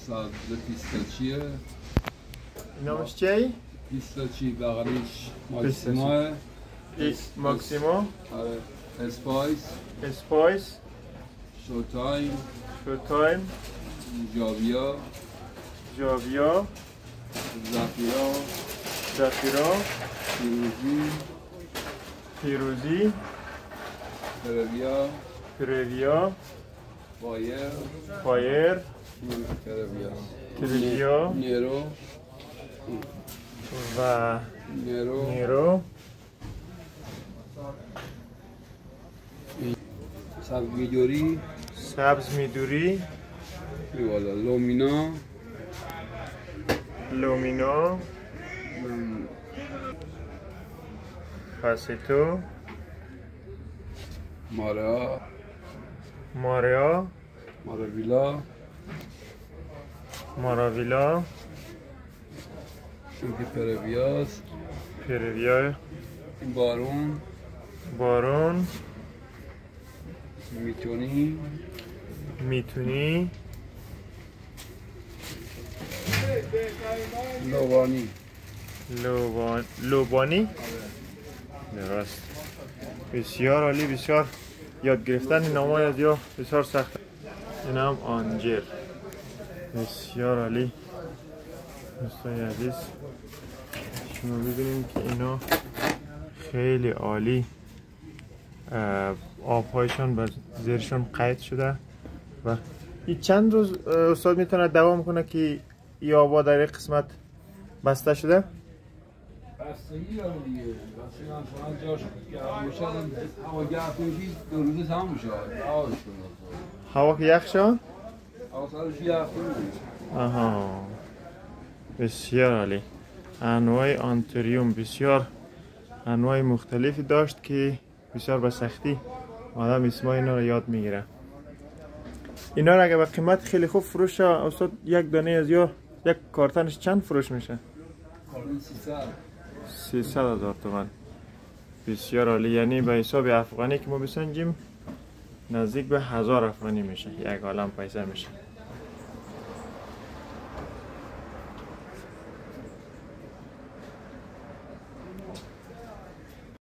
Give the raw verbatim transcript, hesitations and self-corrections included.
سبز پیستاچیه. نامش چیه؟ پیستاچی بغلیش ماکسیموه. ماکسیمو. آره. اسپایس. اسپایس. شو تایم. شو تایم. جاویا. جاویا. زفیرا. زفیرا. پیروزی. پیروزی. پرویا. پرویا. فایر. فایر. پرویا. پرویا. نیرو. و نیرو. نیرو. سبز میدوری. سبز میدوری. والا لومینا. لومینا. فاسیتو. مارا. ماریا. ماراویلا. ماراویلا. اینکه پرویاس. پرویا. بارون. بارون. میتونی. میتونی. لوبانی. لوبان... لوبانی. درست. بسیار عالی، بسیار یاد گرفتن این نام‌های از یا بسیار سخت. این هم آنجر. بسیار عالی. دوستان عزیز شما ببینید که اینا خیلی عالی آبهایشان و زیرشان قید شده و این چند روز استاد میتونه دوام کنه که این آبها در یک قسمت بسته شده؟ بستگی داره دیگه. بستگی هم شما جاش گرم باشه هوا گرم کنید دو روزه تمام میشه. هوا که یخ شد؟ هوا سرش یخ کنید. آها بسیار عالی. انواع آنتریوم بسیار انواع مختلفی داشت که بسیار به سختی آدم اسمای اینا رو یاد میگیره. اینا رو اگه به قیمت خیلی خوب فروش شه استاد یک دانه از یا یک کارتنش چند فروش میشه؟ کارتن سیصد. سیصد هزار تومان. بسیار عالی. یعنی به حساب افغانی که ما بسنجیم نزدیک به هزار افغانی میشه. یک عالم پیسه میشه.